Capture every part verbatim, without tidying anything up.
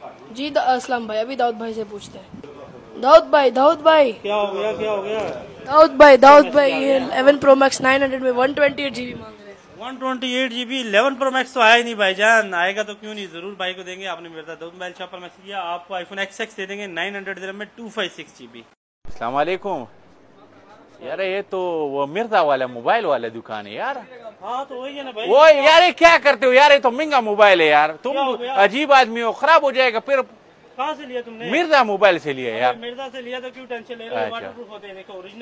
जी असलम भाई, अभी दाऊद भाई से पूछते हैं। दाऊद भाई दाऊद भाई क्या हो गया क्या हो गया दाऊद भाई दाऊद भाई eleven pro max nine hundred में वन ट्वेंटी एट जीबी मांग रहे हैं। One twenty eight GB eleven pro max तो आया ही नहीं भाईजान, आएगा तो क्यों नहीं, जरूर भाई को देंगे। आपने मेरे दाऊद मोबाइल शॉप पर मैसेज किया, आपको आईफोन एक्स एक्स दे देंगे नाइन हंड्रेड दिरहम में टू फाइव सिक्स जीबी। अस्सलाम वालेकुम यार, ये तो वो मिर्जा वाला मोबाइल वाला दुकान है यार। हाँ तो वही है ना भाई। वो यार ये क्या करते हो यार, ये तो महंगा मोबाइल है यार, तुम अजीब आदमी हो, खराब हो जाएगा फिर। कहाँ से लिया तुमने? मिर्जा मोबाइल से लिया यार। मिर्जा से लिया तो क्यों टेंशन ले रहे हो? वाटरप्रूफ होते हैं, देखो ओरिजिनल।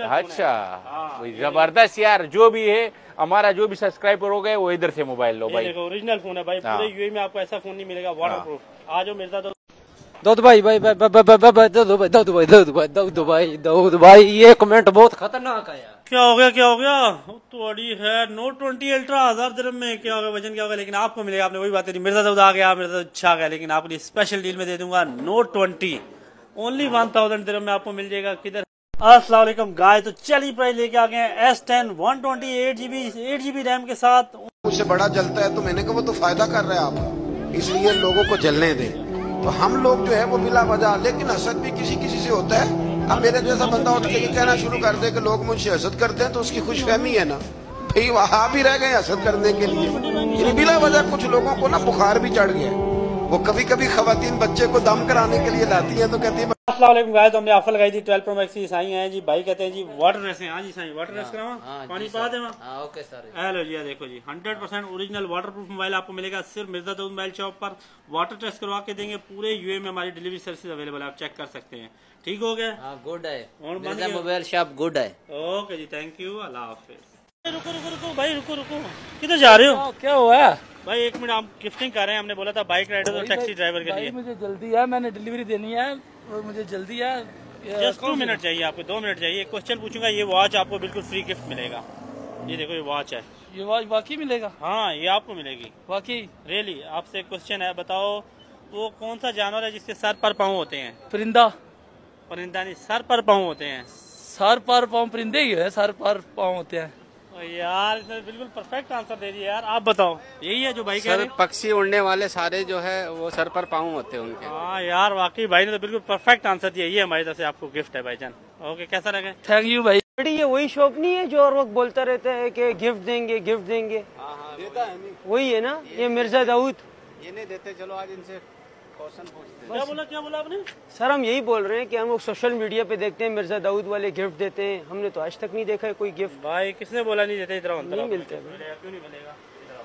अच्छा जबरदस्त यार, जो भी है हमारा जो भी सब्सक्राइबर हो गए वो इधर से मोबाइल लो भाई। देखो ओरिजिनल फोन है भाई, पूरे यूएई में आपको ऐसा फोन नहीं मिलेगा वाटरप्रूफ। आज मिर्जा तो दाऊद भाई भाई भाई भाई भाई दाऊद भाई दाऊद भाई दाऊद भाई दाऊद भाई दाऊद भाई ये कमेंट बहुत खतरनाक है यार। क्या हो गया क्या हो गया? तो अड़ी है नोट ट्वेंटी अल्ट्रा हजार दिरहम में, क्या होगा वजन क्या होगा, लेकिन आपको मिलेगा। आपने वही बात करी, मिर्जा दाऊद आ गया, मिर्जा अच्छा आ गया, लेकिन आपके लिए स्पेशल डील में दे दूंगा note twenty only one thousand दिरहम में आपको मिल जाएगा। किधर? अस्सलाम वालेकुम गाइस, तो चलिए प्राइस लेके आ गए हैं S ten one twenty eight GB eight GB RAM के साथ। मुझसे बड़ा जलता है तो मैंने कहा वो तो फायदा कर रहा है आपका, इसलिए लोगों को जलने दे। तो हम लोग जो है वो बिला वजह, लेकिन हसद भी किसी किसी से होता है। अब मेरे जैसा बंदा उठ के ये कहना शुरू कर दे कि लोग मुझसे हसद करते हैं तो उसकी खुशफहमी है ना भाई, वहां भी रह गए हसद करने के लिए। बिला वजह कुछ लोगों को ना बुखार भी चढ़ गया, वो कभी कभी खवातीन बच्चे को दम कराने के लिए लाती है तो कहती है। अस्सलाम वालेकुम गाइस, तो हमने ऑफर लगाई थी ट्वेल्व प्रो मैक्स की। साईं हैं जी, भाई कहते हैं जी वाटर रेस है। हाँ जी साईं, वाटर रेस करावा, पानी पा दे। हाँ ओके सर। हेलो जी, देखो जी hundred percent original waterproof mobile आपको मिलेगा सिर्फ मिर्जा दाऊद मोबाइल शॉप पर। वाटर टेस्ट करवा के देंगे, पूरे यूए में हमारी डिलीवरी सर्विस अवेलेबल है, आप चेक कर सकते हैं। ठीक हो गया? हाँ गुड है, और मिर्जा मोबाइल शॉप गुड है। ओके जी, थैंक यू, अल्लाह हाफिज। रुको रुको रुको भाई, रुको रुको, किधर जा रहे हो? क्या हुआ भाई एक मिनट, आप गिफ्टिंग कर रहे हैं, हमने बोला था बाइक राइडर और टैक्सी ड्राइवर के लिए। मुझे जल्दी है, मैंने डिलीवरी देनी है और मुझे जल्दी है। जस्ट टू मिनट चाहिए आपको, दो मिनट चाहिए। क्वेश्चन पूछूंगा, ये वॉच आपको बिल्कुल फ्री गिफ्ट मिलेगा। ये देखो ये वॉच है। ये वॉच वाकई मिलेगा? हाँ ये आपको मिलेगी वाकई। रियली। आपसे एक क्वेश्चन है, बताओ वो कौन सा जानवर है जिसके सर पर पाँव होते हैं? परिंदा। परिंदा नहीं, सर पर पाँव होते हैं। सर पर पाँव परिंदे ही है, सर पर पाँव होते हैं। यार इसने बिल्कुल परफेक्ट आंसर दे दिया यार। आप बताओ, यही है जो भाई कह रहे हैं? पक्षी उड़ने वाले सारे जो है वो सर पर पाँव होते हैं उनके। हाँ यार वाकई भाई ने तो बिल्कुल परफेक्ट आंसर दिया। ये हमारी तरफ से आपको गिफ्ट है भाईजान। ओके, कैसा लगे? थैंक यू भाई। ये वही शॉप नहीं है जो हर वक्त बोलता रहता है कि गिफ्ट देंगे गिफ्ट देंगे? देता है नहीं, वही है ना ये मिर्जा दाऊद? ये नहीं देते। चलो आज इनसे क्वेश्चन पूछते हैं। क्या बोला क्या बोला आपने? सर हम यही बोल रहे हैं कि हम लोग सोशल मीडिया पे देखते हैं मिर्जा दाऊद वाले गिफ्ट देते हैं, हमने तो आज तक नहीं देखा है कोई गिफ्ट। भाई किसने बोला नहीं देते? इधर आओ, नहीं मिलते। क्यों नहीं मिलेगा?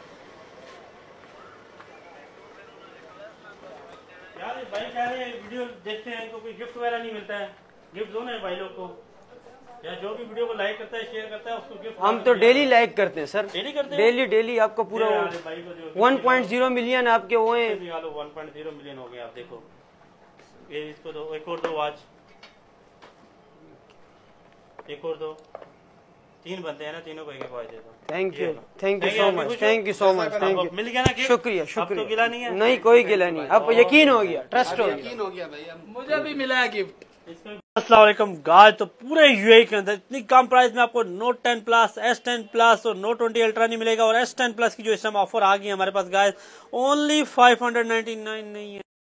यार भाई कह रहे हैं वीडियो देखते हैं तो कोई गिफ्ट वगैरह नहीं मिलता है। गिफ्ट दो ना भाई लोग को, या जो भी वीडियो को लाइक करता है शेयर करता है उसको गिफ्ट। हम तो डेली लाइक करते हैं सर, डेली करते हैं। डेली डेली आपका पूरा वन पॉइंट जीरो मिलियन आपके वो है। वन पॉइंट जीरो मिलियन हो गए आप देखो। ये इसको दो, एक और दो वॉच, एक और दो, तीन बनते हैं ना, तीनों को एक एक वॉच दे दो। Thank you thank you so much, thank you so much, thank you. मिल गया ना? शुक्रिया तो शुक्रिया। गिला नहीं है? नहीं कोई गिला नहीं, अब यकीन हो गया, ट्रस्ट हो गया। यकीन हो गया भाई, मुझे भी मिला है गिफ्ट। अस्सलाम वालेकुम गाइस, तो पूरे यूएई के अंदर इतनी कम प्राइस में आपको note ten plus, S ten plus और नोट ट्वेंटी अल्ट्रा नहीं मिलेगा। और एस टेन प्लस की जो इस टाइम ऑफर आ गई है हमारे पास guys, only five hundred ninety nine नहीं है।